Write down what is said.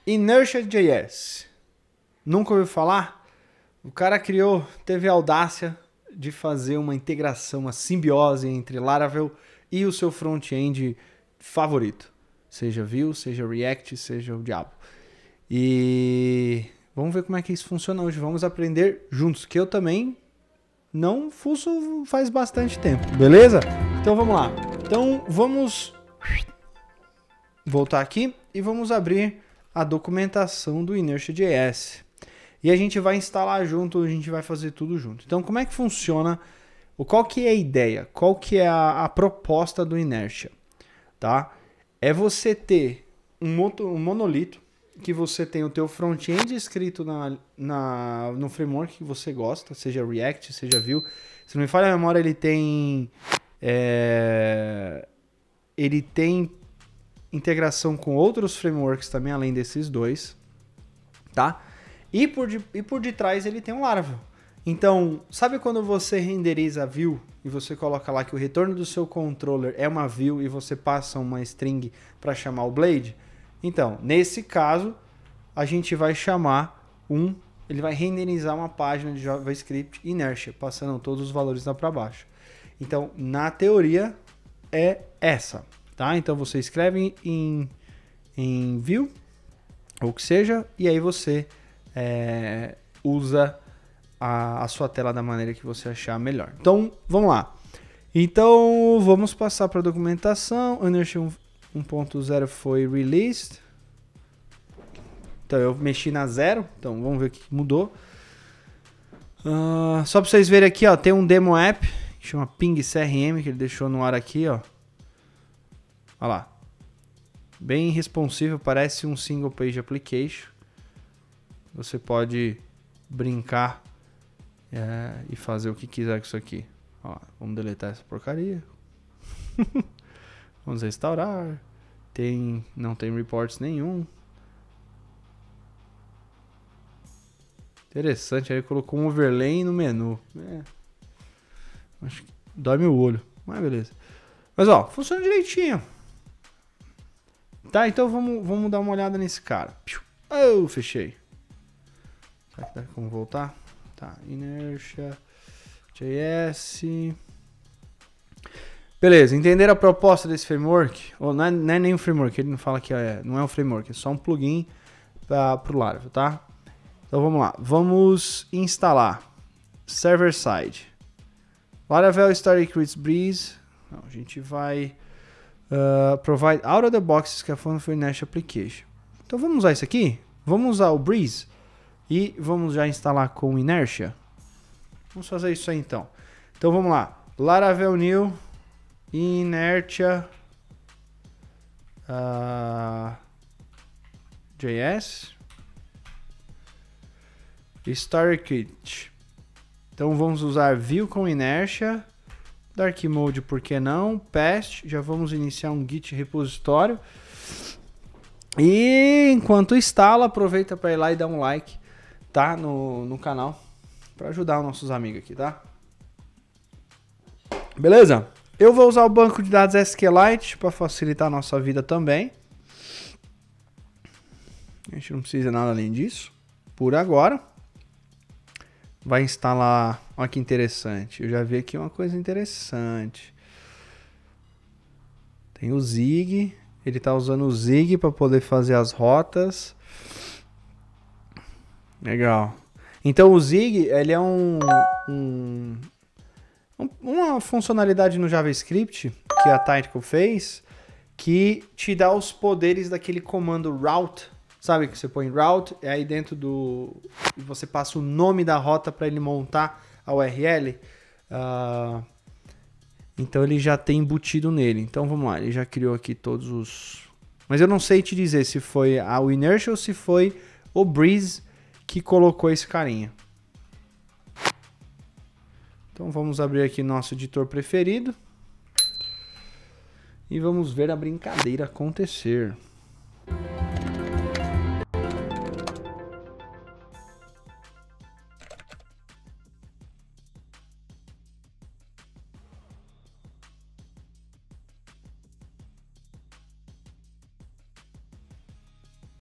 Inertia.js. Nunca ouviu falar? O cara teve a audácia de fazer uma integração, uma simbiose entre Laravel e o seu front-end favorito. Seja Vue, seja React, seja o diabo. E vamos ver como é que isso funciona hoje. Vamos aprender juntos, que eu também não fuço faz bastante tempo, beleza? Então vamos lá. Então vamos voltar aqui e vamos abrir a documentação do Inertia.js. E a gente vai instalar junto, a gente vai fazer tudo junto. Então como é que funciona? Qual que é a ideia? Qual que é a proposta do Inertia? Tá? É você ter um monolito que você tem o teu front-end escrito no framework que você gosta, seja React, seja Vue. Se não me falha a memória, ele tem integração com outros frameworks também, além desses dois, tá? E por detrás ele tem um Laravel. Então, sabe quando você renderiza a Vue e você coloca lá que o retorno do seu controller é uma Vue e você passa uma string para chamar o Blade? Então, nesse caso, a gente vai chamar ele vai renderizar uma página de JavaScript Inertia, passando todos os valores lá para baixo. Então, na teoria, é essa, tá? Então, você escreve em Vue, ou que seja, e aí você usa a sua tela da maneira que você achar melhor. Então, vamos lá. Então, vamos passar para a documentação. Inertia 1.0 foi released. Então, eu mexi na 0. Então, vamos ver o que mudou. Só para vocês verem aqui, ó, tem um demo app que chama Ping CRM, que ele deixou no ar aqui, ó. Olha lá. Bem responsivo, parece um single page application. Você pode brincar e fazer o que quiser com isso aqui. Ó, vamos deletar essa porcaria. Vamos restaurar. Não tem reports nenhum. Interessante, aí colocou um overlay no menu. Acho que dói meu olho, mas beleza. Mas ó, funciona direitinho. Tá, então vamos dar uma olhada nesse cara. Oh, fechei. Será que dá como voltar? Tá, Inertia.js. Beleza, entenderam a proposta desse framework? Ou não é nem um framework, ele não fala que não é um framework, é só um plugin para o Laravel, tá? Então vamos lá, vamos instalar server-side. Laravel Static Creates Breeze. Não, a gente vai provide out of the box scaffolding for Inertia application. Então vamos usar isso aqui, vamos usar o Breeze e vamos já instalar com Inertia. Vamos fazer isso aí então. Então vamos lá, Laravel New Inertia JS Starter Kit. Então vamos usar Vue com Inertia, Dark Mode, por que não? Past, já vamos iniciar um Git repositório. E enquanto instala, aproveita para ir lá e dar um like, tá? No canal, para ajudar os nossos amigos aqui, tá? Beleza? Eu vou usar o banco de dados SQLite para facilitar a nossa vida também. A gente não precisa nada além disso, por agora. Vai instalar, olha que interessante, eu já vi aqui uma coisa interessante. Tem o Zig, ele está usando o Zig para poder fazer as rotas. Legal. Então o Zig, ele é uma funcionalidade no JavaScript que a Tactical fez, que te dá os poderes daquele comando route. Sabe que você põe route, e aí dentro você passa o nome da rota para ele montar a URL. Então ele já tem embutido nele. Então vamos lá, ele já criou aqui todos os... Mas eu não sei te dizer se foi o Inertia ou se foi o Breeze que colocou esse carinha. Então vamos abrir aqui nosso editor preferido. E vamos ver a brincadeira acontecer.